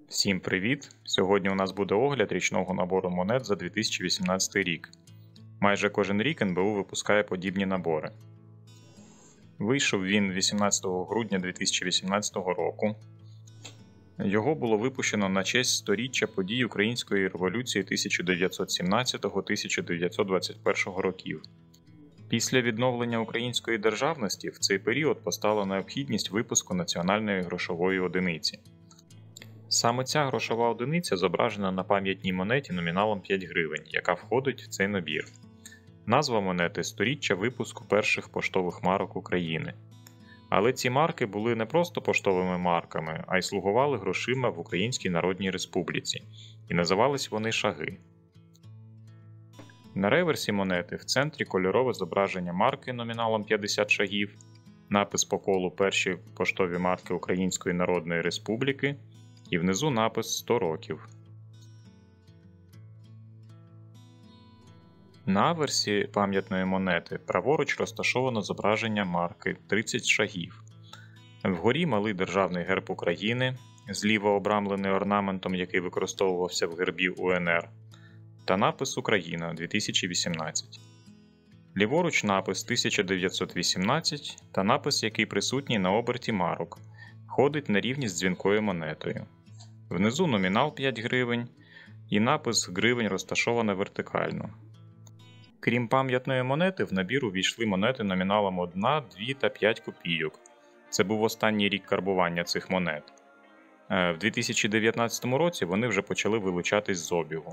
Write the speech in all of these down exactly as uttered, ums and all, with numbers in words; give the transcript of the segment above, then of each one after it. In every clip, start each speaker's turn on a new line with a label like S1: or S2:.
S1: Всім привіт! Сьогодні у нас буде огляд річного набору монет за дві тисячі вісімнадцятий рік. Майже кожен рік ен бе у випускає подібні набори. Вийшов він вісімнадцятого грудня дві тисячі вісімнадцятого року. Його було випущено на честь сторіччя подій Української революції тисяча дев'ятсот сімнадцятого - тисяча дев'ятсот двадцять першого років. Після відновлення української державності в цей період постала необхідність випуску національної грошової одиниці. Саме ця грошова одиниця зображена на пам'ятній монеті номіналом п'ять гривень, яка входить в цей набір. Назва монети – сторіччя випуску перших поштових марок України. Але ці марки були не просто поштовими марками, а й слугували грошима в Українській Народній Республіці, і називались вони шаги. На реверсі монети в центрі кольорове зображення марки номіналом п'ятдесят шагів, напис по колу «Перші поштові марки Української Народної Республіки» і внизу напис сто років. На аверсі пам'ятної монети праворуч розташовано зображення марки тридцять шагів. Вгорі малий державний герб України, зліва обрамлений орнаментом, який використовувався в гербі у ен ер, та напис «Україна дві тисячі вісімнадцять». Ліворуч напис тисяча дев'ятсот вісімнадцять та напис, який присутній на оберті марок, ходить на рівні з дзвінкою монетою. Внизу номінал п'ять гривень і напис «Гривень» розташовано вертикально. Крім пам'ятної монети, в набір увійшли монети номіналом одна, дві та п'ять копійок. Це був останній рік карбування цих монет. В дві тисячі дев'ятнадцятому році вони вже почали вилучатись з обігу.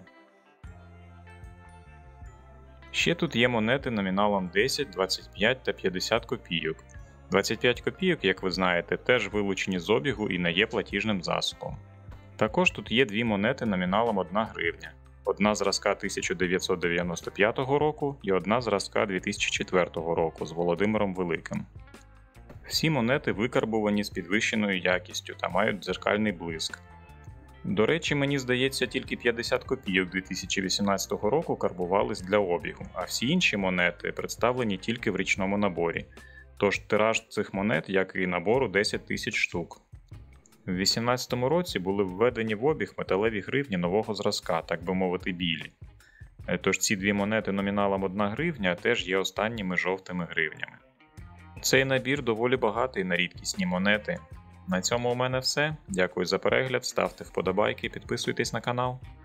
S1: Ще тут є монети номіналом десять, двадцять п'ять та п'ятдесят копійок. двадцять п'ять копійок, як ви знаєте, теж вилучені з обігу і не є платіжним засобом. Також тут є дві монети номіналом одна гривня. Одна зразка тисяча дев'ятсот дев'яносто п'ятого року і одна зразка дві тисячі четвертого року з Володимиром Великим. Всі монети викарбувані з підвищеною якістю та мають дзеркальний блиск. До речі, мені здається, тільки п'ятдесят копійок дві тисячі вісімнадцятого року карбувались для обігу, а всі інші монети представлені тільки в річному наборі. Тож тираж цих монет, як і набору, десять тисяч штук. В дві тисячі вісімнадцятому році були введені в обіг металеві гривні нового зразка, так би мовити білі. Тож ці дві монети номіналом одна гривня теж є останніми жовтими гривнями. Цей набір доволі багатий на рідкісні монети. На цьому у мене все. Дякую за перегляд, ставте вподобайки, підписуйтесь на канал.